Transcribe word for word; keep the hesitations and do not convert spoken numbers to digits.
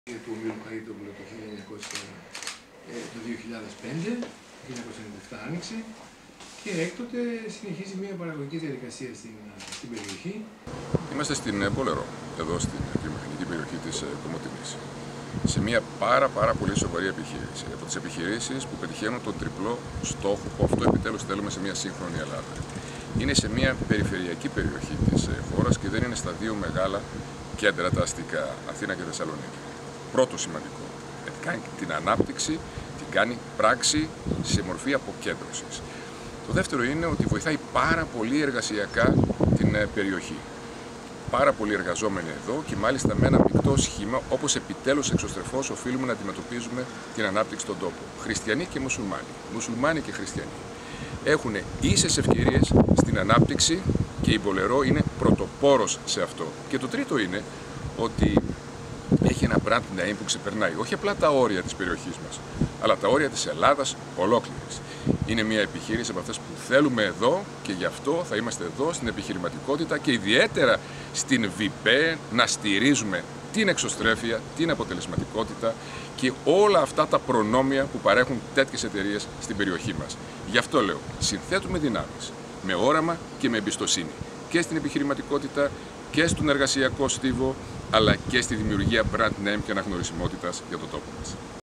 του Ομίλου Χαρίτογλου το χίλια εννιακόσια, το δύο χιλιάδες πέντε, το χίλια εννιακόσια ενενήντα επτά άνοιξε και έκτοτε συνεχίζει μια παραγωγική διαδικασία στην, στην περιοχή. Είμαστε στην Μπόλερο, εδώ στην βιομηχανική περιοχή της Κομοτηνής. Σε μια πάρα πάρα πολύ σοβαρή επιχείρηση. Από τις επιχειρήσεις που πετυχαίνουν τον τριπλό στόχο που αυτό επιτέλους θέλουμε σε μια σύγχρονη Ελλάδα. Είναι σε μια περιφερειακή περιοχή της χώρας και δεν είναι στα δύο μεγάλα κέντρα, τα αστικά, Αθήνα και Θεσσαλονίκη. Πρώτο σημαντικό, γιατί κάνει την ανάπτυξη, την κάνει πράξη σε μορφή αποκέντρωσης. Το δεύτερο είναι ότι βοηθάει πάρα πολύ εργασιακά την περιοχή. Πάρα πολλοί εργαζόμενοι εδώ και μάλιστα με ένα μεικτό σχήμα, όπως επιτέλους εξωστρεφώς οφείλουμε να αντιμετωπίζουμε την ανάπτυξη στον τόπο. Χριστιανοί και μουσουλμάνοι, μουσουλμάνοι και χριστιανοί. Έχουν ίσες ευκαιρίες στην ανάπτυξη και η Μπόλερο είναι πρωτοπόρος σε αυτό. Και το τρίτο είναι ότι έχει ένα brand name που ξεπερνάει όχι απλά τα όρια της περιοχής μας, αλλά τα όρια της Ελλάδας ολόκληρης. Είναι μια επιχείρηση από αυτές που θέλουμε εδώ και γι' αυτό θα είμαστε εδώ στην επιχειρηματικότητα και ιδιαίτερα στην ΒΙΠΕ να στηρίζουμε την εξωστρέφεια, την αποτελεσματικότητα και όλα αυτά τα προνόμια που παρέχουν τέτοιες εταιρείες στην περιοχή μας. Γι' αυτό λέω, συνθέτουμε δυνάμεις με όραμα και με εμπιστοσύνη και στην επιχειρηματικότητα και στον εργασιακό στίβο, αλλά και στη δημιουργία brand name και αναγνωρισιμότητας για τον τόπο μας.